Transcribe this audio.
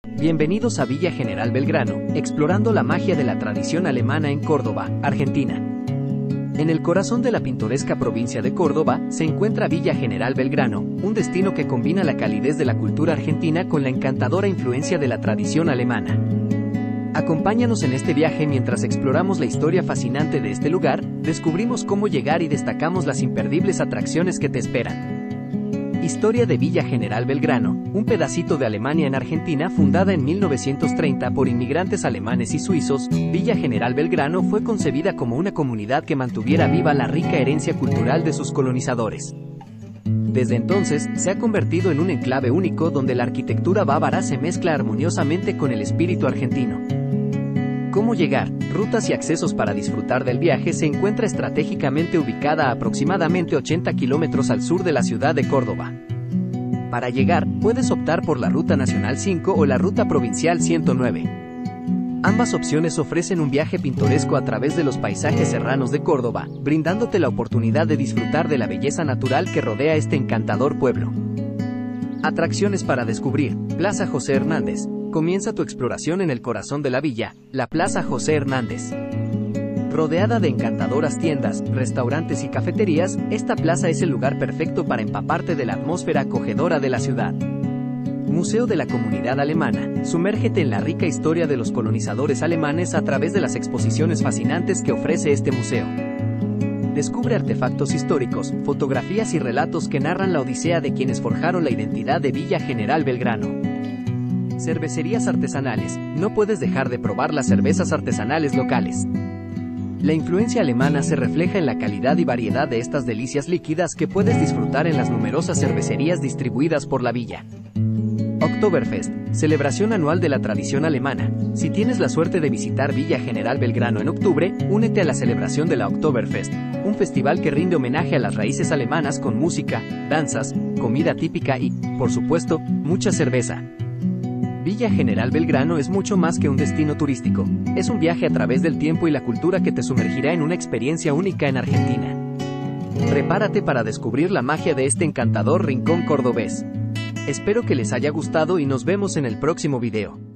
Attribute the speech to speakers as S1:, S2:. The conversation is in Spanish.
S1: Bienvenidos a Villa General Belgrano, explorando la magia de la tradición alemana en Córdoba, Argentina. En el corazón de la pintoresca provincia de Córdoba, se encuentra Villa General Belgrano, un destino que combina la calidez de la cultura argentina con la encantadora influencia de la tradición alemana. Acompáñanos en este viaje mientras exploramos la historia fascinante de este lugar, descubrimos cómo llegar y destacamos las imperdibles atracciones que te esperan. Historia de Villa General Belgrano, un pedacito de Alemania en Argentina fundada en 1930 por inmigrantes alemanes y suizos. Villa General Belgrano fue concebida como una comunidad que mantuviera viva la rica herencia cultural de sus colonizadores. Desde entonces, se ha convertido en un enclave único donde la arquitectura bávara se mezcla armoniosamente con el espíritu argentino. ¿Cómo llegar? Rutas y accesos para disfrutar del viaje. Se encuentra estratégicamente ubicada a aproximadamente 80 kilómetros al sur de la ciudad de Córdoba. Para llegar, puedes optar por la Ruta Nacional 5 o la Ruta Provincial 109. Ambas opciones ofrecen un viaje pintoresco a través de los paisajes serranos de Córdoba, brindándote la oportunidad de disfrutar de la belleza natural que rodea este encantador pueblo. Atracciones para descubrir. Plaza José Hernández. Comienza tu exploración en el corazón de la villa, la Plaza José Hernández. Rodeada de encantadoras tiendas, restaurantes y cafeterías, esta plaza es el lugar perfecto para empaparte de la atmósfera acogedora de la ciudad. Museo de la Comunidad Alemana. Sumérgete en la rica historia de los colonizadores alemanes a través de las exposiciones fascinantes que ofrece este museo. Descubre artefactos históricos, fotografías y relatos que narran la odisea de quienes forjaron la identidad de Villa General Belgrano. Cervecerías artesanales. No puedes dejar de probar las cervezas artesanales locales. La influencia alemana se refleja en la calidad y variedad de estas delicias líquidas que puedes disfrutar en las numerosas cervecerías distribuidas por la villa. Oktoberfest, celebración anual de la tradición alemana. Si tienes la suerte de visitar Villa General Belgrano en octubre, únete a la celebración de la Oktoberfest, un festival que rinde homenaje a las raíces alemanas con música, danzas, comida típica y, por supuesto, mucha cerveza. Villa General Belgrano es mucho más que un destino turístico. Es un viaje a través del tiempo y la cultura que te sumergirá en una experiencia única en Argentina. Prepárate para descubrir la magia de este encantador rincón cordobés. Espero que les haya gustado y nos vemos en el próximo video.